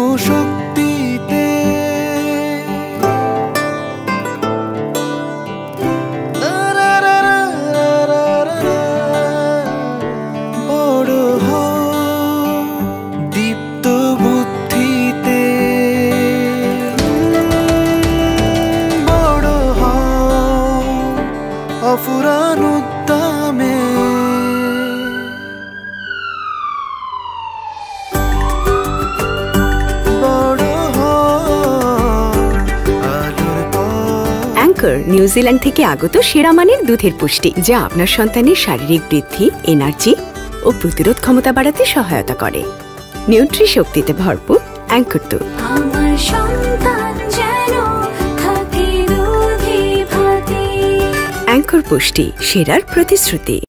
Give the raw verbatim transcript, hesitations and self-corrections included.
শক্তিতে বড় হও দীপ্ত বুদ্ধিতে বড় হও অফুরান উদ্দামে নিউজিল্যান্ড থেকে আগত সেরা মানের দুধের পুষ্টি, যা আপনার সন্তানের শারীরিক বৃদ্ধি, এনার্জি ও প্রতিরোধ ক্ষমতা বাড়াতে সহায়তা করে। নিউট্রিশক্তিতে ভরপুর অ্যাঙ্কর দুধ। অ্যাঙ্কর পুষ্টি, সেরার প্রতিশ্রুতি।